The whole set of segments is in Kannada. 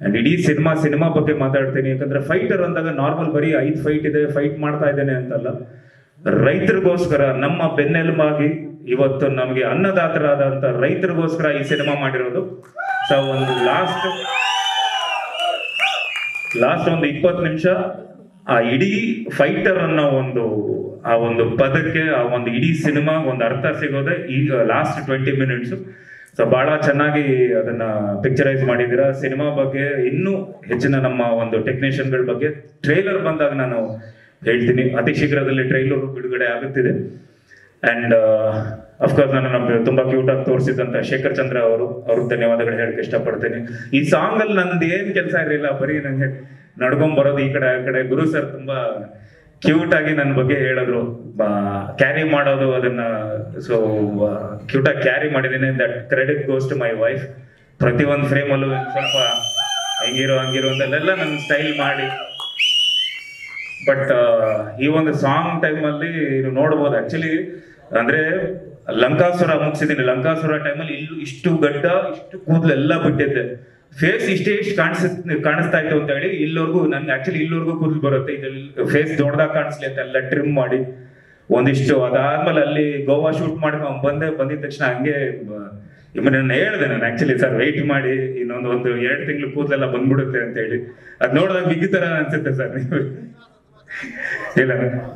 ಅಂಡ್ ಇಡೀ ಸಿನಿಮಾ ಬಗ್ಗೆ ಮಾತಾಡ್ತೀನಿ. ಯಾಕಂದ್ರೆ ಫೈಟರ್ ಅಂದಾಗ ನಾರ್ಮಲ್ ಬರೀ 5 ಫೈಟ್ ಇದೆ, ಫೈಟ್ ಮಾಡ್ತಾ ಇದ್ದೇನೆ ಅಂತಲ್ಲ, ರೈತರಿಗೋಸ್ಕರ ನಮ್ಮ ಬೆನ್ನೆಲುಬಾಗಿ ಇವತ್ತು ನಮಗೆ ಅನ್ನದಾತರಾದಂತ ರೈತರಿಗೋಸ್ಕರ ಈ ಸಿನಿಮಾ ಮಾಡಿರೋದು. ಸೊ ಒಂದು ಲಾಸ್ಟ್ ಒಂದು 20 ನಿಮಿಷ ಆ ಇಡೀ ಫೈಟರ್ ಅನ್ನೋ ಒಂದು ಪದಕ್ಕೆ ಆ ಒಂದು ಇಡೀ ಸಿನಿಮಾ ಒಂದು ಅರ್ಥ ಸಿಗೋದೆ ಈಗ ಲಾಸ್ಟ್ 20 ಮಿನಿಟ್ಸ್. ಸೊ ಬಹಳ ಚೆನ್ನಾಗಿ ಅದನ್ನ ಪಿಕ್ಚರೈಸ್ ಮಾಡಿದ್ದೀರಾ. ಸಿನಿಮಾ ಬಗ್ಗೆ ಇನ್ನೂ ಹೆಚ್ಚಿನ ನಮ್ಮ ಒಂದು ಟೆಕ್ನಿಷಿಯನ್ಗಳ ಬಗ್ಗೆ ಟ್ರೈಲರ್ ಬಂದಾಗ ನಾನು ಹೇಳ್ತೀನಿ. ಅತಿ ಶೀಘ್ರದಲ್ಲಿ ಟ್ರೈಲರ್ ಬಿಡುಗಡೆ ಆಗುತ್ತಿದೆ. ಅಂಡ್ ಅಫ್ಕೋರ್ಸ್ ನಾನು ತುಂಬಾ ಕ್ಯೂಟ್ ಆಗಿ ತೋರಿಸಿದಂತ ಶೇಖರ್ ಚಂದ್ರ ಅವ್ರಿಗೆ ಧನ್ಯವಾದಗಳು ಹೇಳಕ್ ಇಷ್ಟಪಡ್ತೀನಿ. ಈ ಸಾಂಗ್ ಅಲ್ಲಿ ನಂದು ಏನ್ ಕೆಲಸ ಇರಲಿಲ್ಲ, ಬರೀ ನಂಗೆ ನಡ್ಕೊಂಡ್ ಬರೋದು ಈ ಕಡೆ ಆ ಕಡೆ. ಗುರು ಸರ್ ತುಂಬಾ ಕ್ಯೂಟ್ ಆಗಿ ನನ್ನ ಬಗ್ಗೆ ಹೇಳಿದ್ರು, ಕ್ಯಾರಿ ಮಾಡೋದು ಅದನ್ನ. ಸೊ ಕ್ಯೂಟ್ ಆಗಿ ಕ್ಯಾರಿ ಮಾಡಿದ್ದೀನಿ. That credit goes to my wife. ಪ್ರತಿಯೊಂದು ಫ್ರೇಮಲ್ಲೂ ಸ್ವಲ್ಪ ಹಂಗಿರೋ ಅಂತೆಲ್ಲ ನನ್ನ ಸ್ಟೈಲ್ ಮಾಡಿ. ಬಟ್ ಈ ಒಂದು ಸಾಂಗ್ ಟೈಮಲ್ಲಿ ನೀವು ನೋಡ್ಬೋದು, ಆಕ್ಚುಲಿ ಅಂದ್ರೆ ಲಂಕಾಸುರ ಮುಗಿಸಿದ್ದೀನಿ. ಲಂಕಾಸುರ ಟೈಮಲ್ಲಿ ಇಷ್ಟು ಗಡ್ಡ, ಇಷ್ಟು ಕೂದಲೆಲ್ಲ ಬಿಟ್ಟಿದ್ದೆ. ಫೇಸ್ ಇಷ್ಟು ಕಾಣಿಸ್ತಾ ಇತ್ತು ಅಂತ ಹೇಳಿ ಇಲ್ಲಿವರೆಗೂ ನನ್ಗೆ ಆಕ್ಚುಲಿ ಇಲ್ಲಿವರೆಗೂ ಕೂದಲು ಬರುತ್ತೆ. ಇದ್ರಲ್ಲಿ ಫೇಸ್ ದೊಡ್ಡದಾಗ ಕಾಣಿಸ್ಲಿ ಅಂತ ಎಲ್ಲ ಟ್ರಿಮ್ ಮಾಡಿ ಒಂದಿಷ್ಟು. ಅದಾದ್ಮೇಲೆ ಅಲ್ಲಿ ಗೋವಾ ಶೂಟ್ ಮಾಡ್ಕೊಂಡು ಬಂದಿದ ತಕ್ಷಣ ಹಂಗೆ ನಾನು ಹೇಳಿದೆ, ನಾನು ಆಕ್ಚುಲಿ ಸರ್ ವೆಯ್ಟ್ ಮಾಡಿ ಇನ್ನೊಂದು 2 ತಿಂಗಳು ಕೂದಲೆಲ್ಲ ಬಂದ್ಬಿಡುತ್ತೆ ಅಂತ ಹೇಳಿ. ಅದ್ ನೋಡಿದಾಗ ಬಿಗಿ ತರ ಅನ್ಸುತ್ತೆ ಸರ್. ನೀವು ಇಲ್ಲ,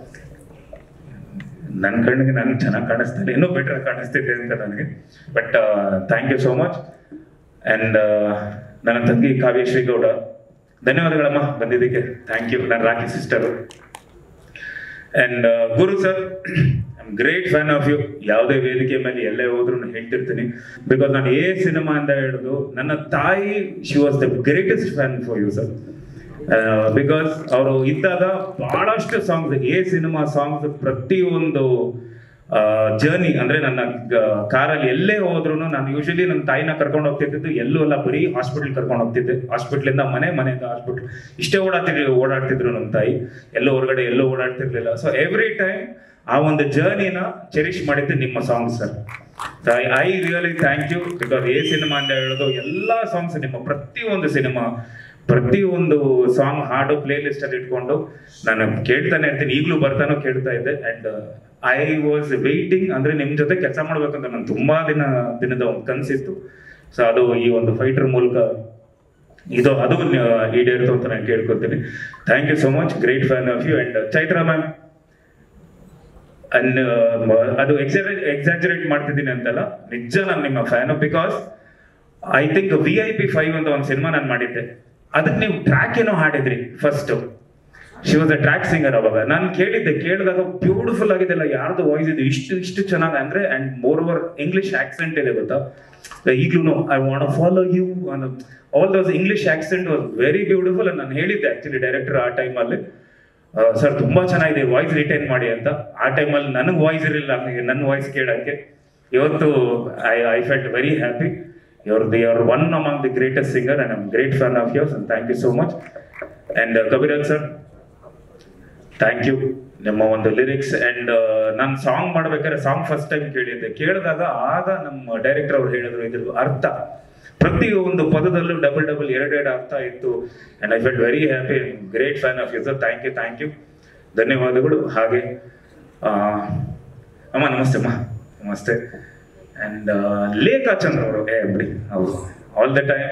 ನನ್ನ ಕಣ್ಣಿಗೆ ನಾನು ಚೆನ್ನಾಗಿ ಕಾಣಿಸ್ತಾರೆ, ಇನ್ನೂ ಬೆಟರ್ ಕಾಣಿಸ್ತಿದೆ ಅಂತ ನನಗೆ. But thank you so much. And ನನ್ನ ತಂಗಿ ಕಾವ್ಯಶ್ರೀ ಗೌಡ, ಧನ್ಯವಾದಗಳಮ್ಮ ಬಂದಿದ್ದಕ್ಕೆ. Thank you. ನನ್ನ rakhi sister. And Guru sir, I am great fan of you. ಯಾವುದೇ ವೇದಿಕೆ ಮೇಲೆ ಎಲ್ಲೇ ಹೋದ್ರು ನಾನು ಹೇಳ್ತಿರ್ತೀನಿ. ಬಿಕಾಸ್ ನಾನು ಸಿನಿಮಾ ಅಂತ ಹಿಡಿದು ನನ್ನ ತಾಯಿ, she was the greatest fan for you sir. Because ಅವರು ಇದ್ದಾಗ ಬಹಳಷ್ಟು ಸಾಂಗ್ಸ್, ಸಿನಿಮಾ ಸಾಂಗ್ಸ್, ಪ್ರತಿಯೊಂದು ಜರ್ನಿ ಅಂದ್ರೆ ನನ್ನ ಕಾರಲ್ಲಿ ಎಲ್ಲೇ ಹೋದ್ರು ನಾನು ಯೂಶಲಿ ನನ್ನ ತಾಯಿನ ಕರ್ಕೊಂಡು ಹೋಗ್ತಿದ್ದು ಎಲ್ಲೂ ಅಲ್ಲ, ಬರೀ ಹಾಸ್ಪಿಟಲ್ ಕರ್ಕೊಂಡು ಹೋಗ್ತಿದ್ದೆ. ಹಾಸ್ಪಿಟ್ಲಿಂದ ಮನೆಯಿಂದ ಹಾಸ್ಪಿಟ್ಲ್ ಇಷ್ಟೇ ಓಡಾಡ್ತಿದ್ರು ನಮ್ಮ ತಾಯಿ. ಎಲ್ಲೋ ಹೊರಗಡೆ ಎಲ್ಲೋ ಓಡಾಡ್ತಿರ್ಲಿಲ್ಲ. ಸೊ ಎವ್ರಿ ಟೈಮ್ ಆ ಒಂದು ಜರ್ನಿನ ಚೆರಿಶ್ ಮಾಡಿದ್ದೆ ನಿಮ್ಮ song sir. I really thank you. Because cinema ಅಂತ ಹೇಳೋದು ಎಲ್ಲಾ ಸಾಂಗ್ಸ್, ನಿಮ್ಮ ಪ್ರತಿಯೊಂದು ಸಾಂಗ್ ಹಾಡು ಪ್ಲೇ ಲಿಸ್ಟ್ ಅಲ್ಲಿ ಇಟ್ಕೊಂಡು ನಾನು ಕೇಳ್ತಾನೆ ಇರ್ತೀನಿ. ಈಗಲೂ ಬರ್ತಾನೋ ಕೇಳ್ತಾ ಇದ್ದೆ. ಅಂಡ್ ಐ ವಾಸ್ ವೇಟಿಂಗ್, ಅಂದ್ರೆ ನಿಮ್ ಜೊತೆ ಕೆಲಸ ಮಾಡ್ಬೇಕಂತ ನಾನು ತುಂಬಾ ದಿನದ ಒಂದು ಕನಸಿತ್ತು. ಸೊ ಅದು ಈ ಒಂದು ಫೈಟರ್ ಮೂಲಕ ಅದು ಈಡೇರಿತು ಅಂತ ನಾನು ಕೇಳ್ಕೊತೀನಿ. Thank you so much. Great fan of you. And Chaitra ma'am, and ಅದು ಎಕ್ಸಾಜರೇಟ್ ಮಾಡ್ತಿದ್ದೀನಿ ಅಂತಲ್ಲ, ನಿಜ ನಾನು ನಿಮ್ಮ fan. Because I think VIP 5 ಅಂತ ಒಂದು ಸಿನಿಮಾ ನಾನು ಮಾಡಿದ್ದೆ. ಅದಕ್ಕೆ ನೀವು ಟ್ರ್ಯಾಕ್ ಏನೋ ಹಾಡಿದ್ರಿ first. She was a track singer. ಅವಾಗ ನಾನು ಕೇಳಿದಾಗ ಬ್ಯೂಟಿಫುಲ್ ಆಗಿದೆಲ್ಲ, ಯಾರ್ದು ವಾಯ್ಸ್ ಇದೆ ಇಷ್ಟು ಚೆನ್ನಾಗಿ ಅಂದ್ರೆ. And more over English accent ಇದೆ ಗೊತ್ತಾ. ಈಗ್ಲೂ I want follow you, all those English accent was very beautiful. ನಾನು ಹೇಳಿದ್ದೆ ಆಕ್ಚುಲಿ ಡೈರೆಕ್ಟರ್ ಆ ಟೈಮಲ್ಲಿ, ಸರ್ ತುಂಬಾ ಚೆನ್ನಾಗಿದೆ, ವಾಯ್ಸ್ ರಿಟೈನ್ ಮಾಡಿ ಅಂತ. ಆ ಟೈಮಲ್ಲಿ ನನಗೆ ವಾಯ್ಸ್ ಇರಲಿಲ್ಲ, ನನ್ನ ವಾಯ್ಸ್ ಕೇಳಕ್ಕೆ. ಇವತ್ತು I felt very happy. They are one among the greatest singer, and I'm a great fan of yours, and thank you so much. And Kaviraj sir, thank you. ನಿಮ್ಮ ಒಂದು ಲಿರಿಕ್ಸ್ ಅಂಡ್ ನಾನು ಸಾಂಗ್ ಮಾಡ್ಬೇಕಾದ್ರೆ ಸಾಂಗ್ ಫಸ್ಟ್ ಟೈಮ್ ಕೇಳಿದಾಗ ಆಗ ನಮ್ಮ ಡೈರೆಕ್ಟರ್ ಅವ್ರು ಹೇಳಿದ್ರು ಇದ್ರ ಅರ್ಥ ಪ್ರತಿಯೊಂದು ಪದದಲ್ಲೂ ಡಬಲ್ ಎರಡು ಅರ್ಥ ಇತ್ತು. And I felt very happy. Great fan of you sir. Thank you. ಧನ್ಯವಾದಗಳು. ಹಾಗೆ ಅಮ್ಮ ನಮಸ್ತೆ. ನಮಸ್ತೆ. ಅಂಡ್ ಲೇಖಾ ಚಂದ್ರ ಅವರು ಬಿಡಿ, ಅವರು all the time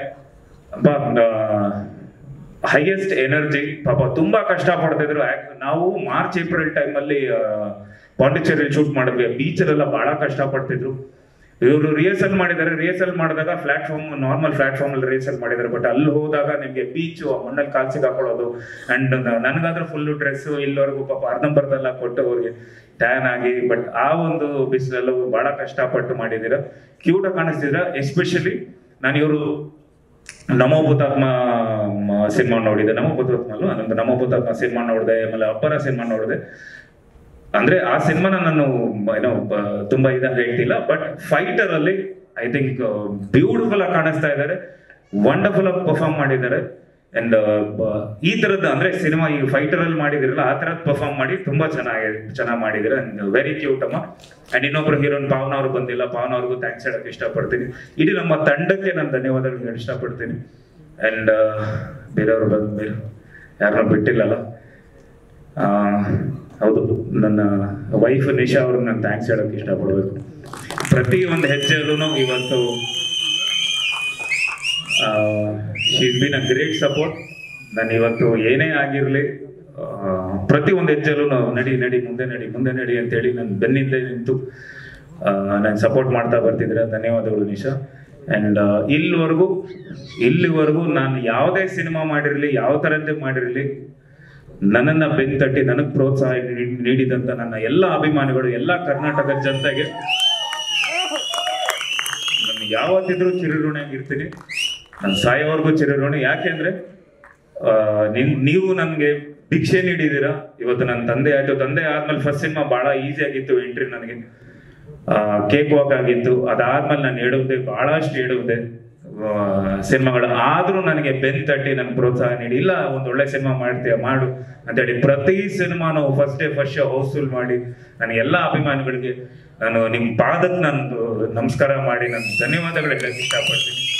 highest energy. ಪಾಪ ತುಂಬಾ ಕಷ್ಟ ಪಡ್ತಿದ್ರು. ನಾವು ಮಾರ್ಚ್ ಏಪ್ರಿಲ್ ಟೈಮಲ್ಲಿ ಪಾಂಡಿಚೇರಿ ಶೂಟ್ ಮಾಡಿದ್ವಿ. ಬೀಚಲ್ಲೆಲ್ಲ ಬಹಳ ಕಷ್ಟ ಪಡ್ತಿದ್ರು. ಇವರು ರಿಹರ್ಸಲ್ ಮಾಡಿದಾಗ ನಾರ್ಮಲ್ ಪ್ಲಾಟ್ಫಾರ್ಮ್ ಅಲ್ಲಿ ರಿಹರ್ಸಲ್ ಮಾಡಿದ್ದಾರೆ. ಬಟ್ ಅಲ್ಲಿ ಹೋದಾಗ ನಿಮ್ಗೆ ಬೀಚು, ಮಣ್ಣಲ್ಲಿ ಕಾಲ್ ಸಿಗಾಕೊಳ್ಳೋದು. ಅಂಡ್ ನನಗಾದ್ರೆ ಫುಲ್ ಡ್ರೆಸ್ ಇಲ್ಲಿವರೆಗೂ ಪಾಪ ಅರ್ಧಂಬರ್ಧೆಲ್ಲ ಕೊಟ್ಟು ಅವ್ರಿಗೆ ಟ್ಯಾನ್ ಆಗಿ. ಬಟ್ ಆ ಒಂದು ಬಿಸಿಲಲ್ಲೂ ಬಹಳ ಕಷ್ಟಪಟ್ಟು ಮಾಡಿದ್ದೀರಾ. ಕ್ಯೂಟ್ ಆಗಿ ಕಾಣಿಸ್ತಿದ್ರ. ಎಸ್ಪೆಷಲಿ ನಾನು ಇವರು ನಮೋ ಭೂತಾತ್ಮ ಸಿನಿಮಾ ನೋಡಿದೆ. ನಮೋ ಭೂತಾತ್ಮ ಸಿನಿಮಾ ನೋಡಿದೆ. ಆಮೇಲೆ ಅಬ್ಬರ ಸಿನಿಮಾ ನೋಡಿದೆ. ಅಂದ್ರೆ ಆ ಸಿನಿಮಾನ ನಾನು ತುಂಬಾ ಇದಾಗಿ ಹೇಳ್ತಿಲ್ಲ. ಬಟ್ ಫೈಟರ್ ಅಲ್ಲಿ ಐ ಥಿಂಕ್ ಬ್ಯೂಟಿಫುಲ್ ಆಗಿ ಕಾಣಿಸ್ತಾ ಇದ್ದಾರೆ. ವಂಡರ್ಫುಲ್ ಆಗಿ ಪರ್ಫಾರ್ಮ್ ಮಾಡಿದ್ದಾರೆ. ಅಂಡ್ ಈ ತರದ್ದು ಅಂದ್ರೆ ಸಿನಿಮಾ ಈ ಫೈಟರ್ ಅಲ್ಲಿ ಮಾಡಿದಿರಲ್ಲ ಆ ತರದ್ ಪರ್ಫಾರ್ಮ್ ಮಾಡಿ ತುಂಬಾ ಚೆನ್ನಾಗಿ ಮಾಡಿದಿರ. ಅಂಡ್ ವೆರಿ ಕ್ಯೂಟ್ ಅಮ್ಮ. ಅಂಡ್ ಇನ್ನೊಬ್ರು ಹೀರೋನ್ ಪಾವನ ಅವರು ಬಂದಿಲ್ಲ. ಪಾವನ ಅವ್ರಿಗೂ ಥ್ಯಾಂಕ್ಸ್ ಹೇಳಕ್ ಇಷ್ಟಪಡ್ತೀನಿ. ಇಡೀ ನಮ್ಮ ತಂಡಕ್ಕೆ ನಾನು ಧನ್ಯವಾದಗಳು ಹೇಳಕ್ ಇಷ್ಟಪಡ್ತೀನಿ. ಆ್ಯಂಡ್ ಬೇರೆಯವರು ಬೇರೆ ಯಾರನ್ನೂ ಬಿಟ್ಟಿಲ್ಲಲ್ಲ. ಹೌದು, ನನ್ನ ವೈಫ್ ನಿಶಾ ಅವ್ರಿಗೆ ನಾನು ಥ್ಯಾಂಕ್ಸ್ ಹೇಳೋಕ್ಕೆ ಇಷ್ಟಪಡಬೇಕು. ಪ್ರತಿ ಒಂದು ಹೆಜ್ಜೆಯಲ್ಲೂ ಇವತ್ತು she's been a great support. ನಾನು ಇವತ್ತು ಏನೇ ಆಗಿರಲಿ ಪ್ರತಿ ಒಂದು ಹೆಜ್ಜೆಲ್ಲೂ ನಡಿ ನಡಿ ಮುಂದೆ ನಡಿ ಮುಂದೆ ನಡಿ ಅಂತೇಳಿ ನಾನು ಬೆನ್ನಿಂದ ನಿಂತು ನಾನು ಸಪೋರ್ಟ್ ಮಾಡ್ತಾ ಬರ್ತಿದ್ರೆ ಧನ್ಯವಾದಗಳು ನಿಶಾ. ಆ್ಯಂಡ್ ಇಲ್ಲಿವರೆಗೂ ನಾನು ಯಾವುದೇ ಸಿನಿಮಾ ಮಾಡಿರಲಿ, ಯಾವ ಥರದ್ದೇ ಮಾಡಿರಲಿ, ನನ್ನನ್ನು ಬೆನ್ನು ತಟ್ಟಿ ನನಗೆ ಪ್ರೋತ್ಸಾಹ ನೀಡಿದಂಥ ನನ್ನ ಎಲ್ಲ ಅಭಿಮಾನಿಗಳು, ಎಲ್ಲ ಕರ್ನಾಟಕದ ಜನತೆಗೆ ನಾನು ಯಾವತ್ತಿದ್ರೂ ಚಿರಋಣಿಯಾಗಿರ್ತೀನಿ. ನಾನು ಸಾಯೋವರೆಗೂ ಚಿರಋಣಿ. ಯಾಕೆಂದ್ರೆ ನೀವು ನನಗೆ ಭಿಕ್ಷೆ ನೀಡಿದ್ದೀರಾ. ಇವತ್ತು ನನ್ನ ತಂದೆ ಆಯ್ತು, ತಂದೆ ಆದ್ಮೇಲೆ ಫಸ್ಟ್ ಸಿನಿಮಾ ಬಹಳ ಈಸಿ ಆಗಿತ್ತು ಎಂಟ್ರಿ, ನನಗೆ ಕೇಕ್ ವಾಕ್ ಆಗಿತ್ತು. ಅದಾದ್ಮೇಲೆ ನಾನು ಹೇಳುವುದೇ ಬಹಳಷ್ಟು ಹೇಳುವುದೇ ಸಿನಿಮಾಗಳು, ಆದ್ರೂ ನನಗೆ ಬೆನ್ ತಟ್ಟಿ ನನ್ಗೆ ಪ್ರೋತ್ಸಾಹ ನೀಡಿ, ಇಲ್ಲ ಒಂದು ಒಳ್ಳೆ ಸಿನಿಮಾ ಮಾಡ್ತೀಯ ಮಾಡು ಅಂತೇಳಿ ಪ್ರತಿ ಸಿನಿಮಾನು first day first show house full ಮಾಡಿ ನನಗೆ ಎಲ್ಲ ಅಭಿಮಾನಿಗಳಿಗೆ ನಾನು ನಿಮ್ಮ ಪಾದಕ್ಕೆ ನಾನು ನಮಸ್ಕಾರ ಮಾಡಿ ನಾನು ಧನ್ಯವಾದಗಳು ಹೇಳಕ್ಕೆ ಇಷ್ಟಪಡ್ತೀನಿ.